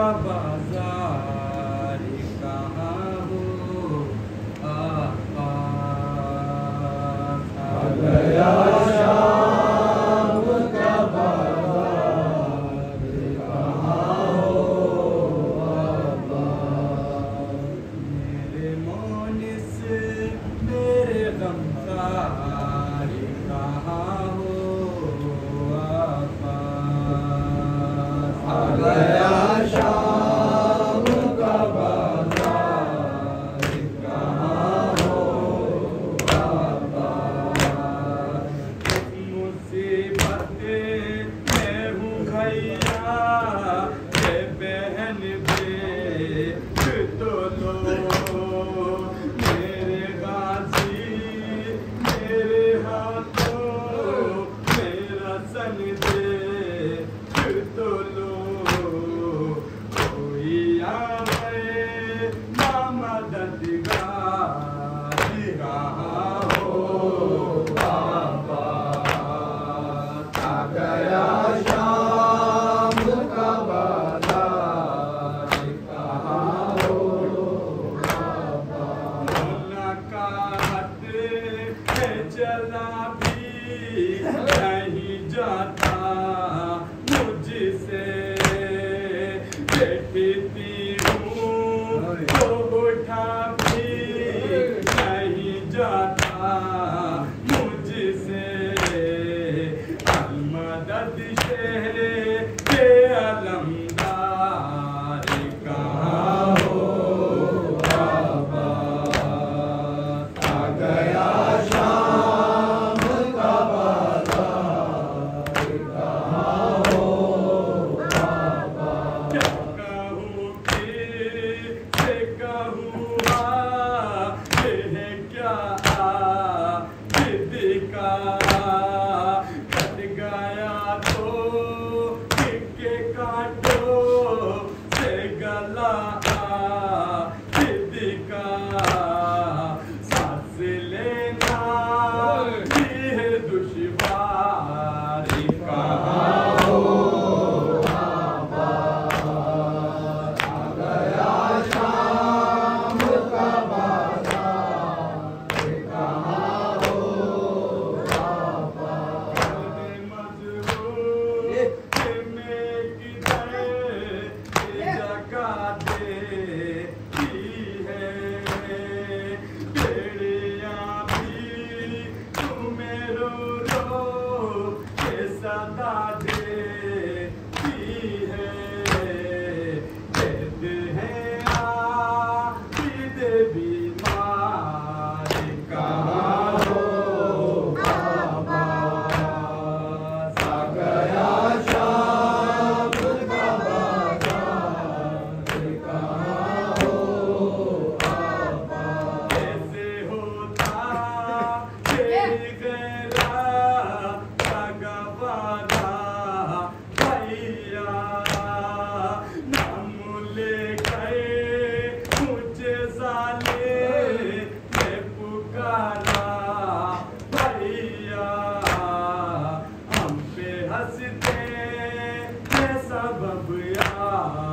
बाजार कहाँ हो आबाद आ गया शाम का बाजार कहाँ हो आबाद मेरे मोनिस मेरे गमसार कहाँ हो आबाद आ गया शाम का बाजार कहाँ हो आबाद मुसीबतें मैं हूँ भैया ये बहन बेच तो लो मेरे गाजी मेरे हाथों मेरा सन दे तो लो कोई आवे मामा ददगार कहाँ हो आबाद आ गया शाम का बाजार कहाँ हो आबाद मुलाकात है चला भी नहीं जाता मुझसे बैठती हूँ तो उठा भी नहीं जाता मुझसे अलमदद शहरे के अलमदार कहाँ हो आबाद आ गया शाम का बाजार कहाँ हो आबाद क्या कहूँ किसे कहूँ ये है क्या दीदी का कट गया तो के काटो से गला दीदी का सांस लेना भी है दुश्वार कहाँ हो आबाद आ गया शाम का बाजार कहाँ हो आबाद मजबूर में किधर जगह देती है बेड़ियाँ भी तुम्हें रो रो के सदा देती है कहते हैं आबिद बीमार कहाँ हो आबाद आ गया शाम का बाजार कहाँ हो आबाद ऐसे होता तेरी गैरा भगवाना भैया नाम लेकर मुझे साले ने पुकारा भैया हम पे हंसते ये सबब यार